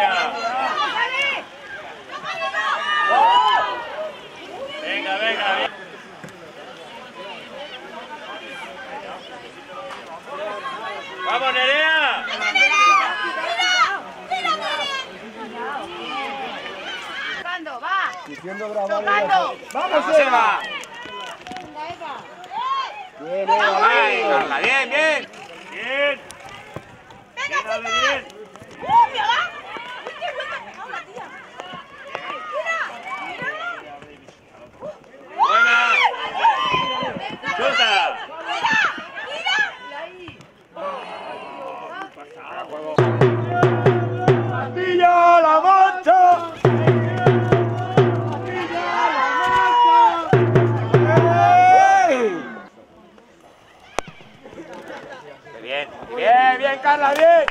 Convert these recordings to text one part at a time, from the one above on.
Valeria. Venga, venga, bien. ¡Vamos, Nerea! ¡Tocando, va! ¡Tocando! ¡Vamos, Eva! Bien, ¡Ay, Carla! ¡Bien, bien! ¡Bien! ¡Venga, chicas! ¡Bien! ¡Mira, va! ¡Uy, qué buena ha pegado la tía! ¡Buena! ¡Suelta! ¡Castilla la Mancha! ¡Bien! ¡Bien, bien, Carla! ¡Bien!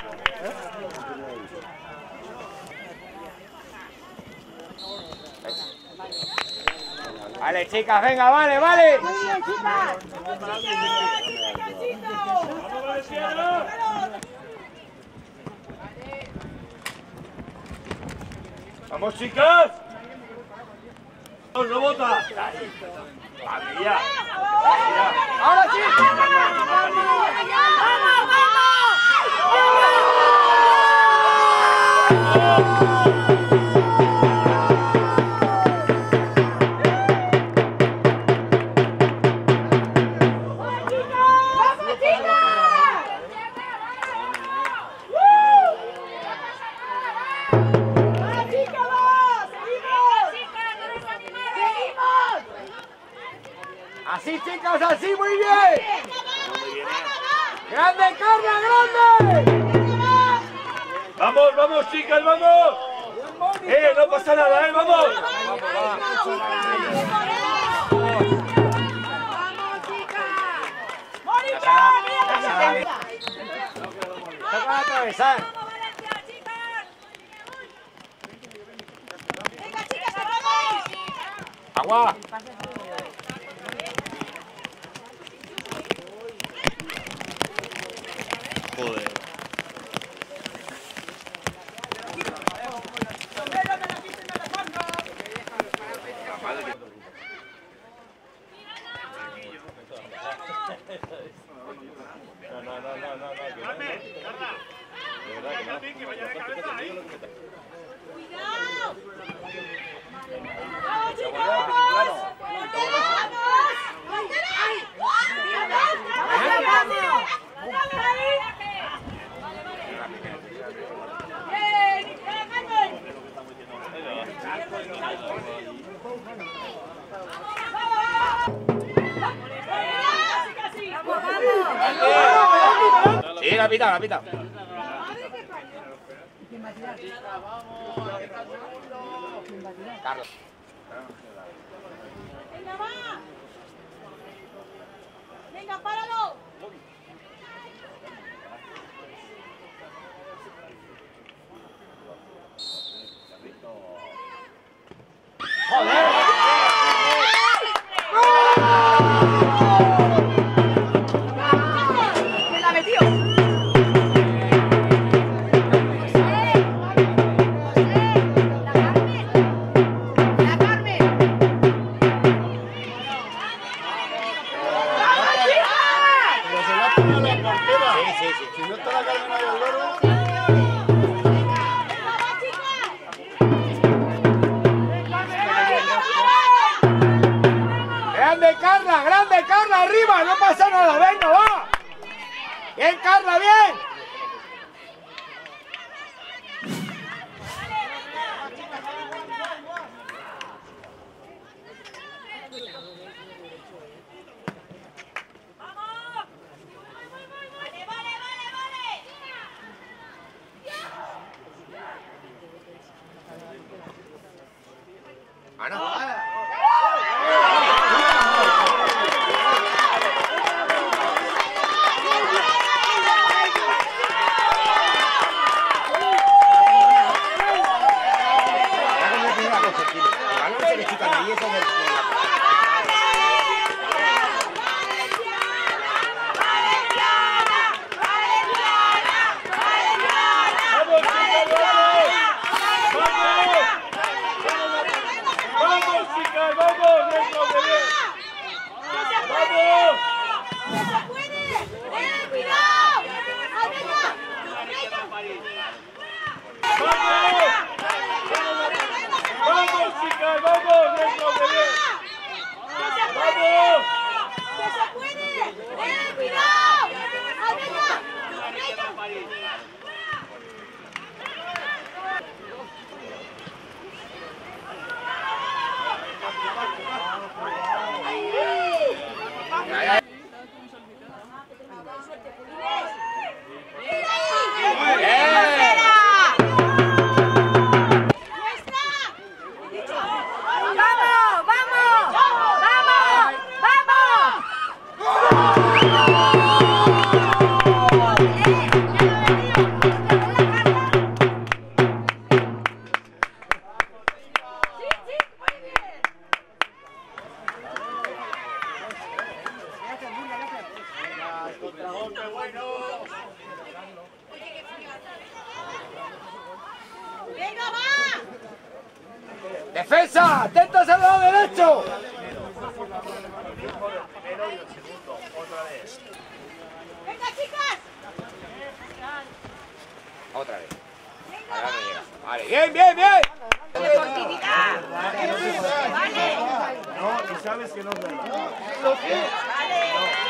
Vale, chicas, venga, vale, vale. ¡Muy bien, chicas! ¡Vamos, chicas! ¡Vamos, no bota! ¡María! ¡Ahora sí! ¡Así, chicas, así! ¡Muy bien! ¡Grande, Carla, grande! ¡Vamos, vamos, chicas, vamos! No pasa nada, ¡vamos! ¡Toca la atravesar! ¡Agua! Joder. Sí, la pita, la pita. Carlos. ¡Venga, va! ¡Venga, páralo! ¡Me la metió! Si no está la Carmen ahí al loro. ¡Grande, Carla! ¡Arriba! ¡No pasa nada! ¡Venga, va! ¡Bien, Carla, bien! Ana. ¡Venga, va! ¡Defensa! ¡Atentos al lado derecho! ¡Venga, chicas! Otra vez. Ahora no llega. Vale, bien, bien, bien. ¡Deportividad! ¡Vale! No, y sabes que no es verdad. ¡Vale!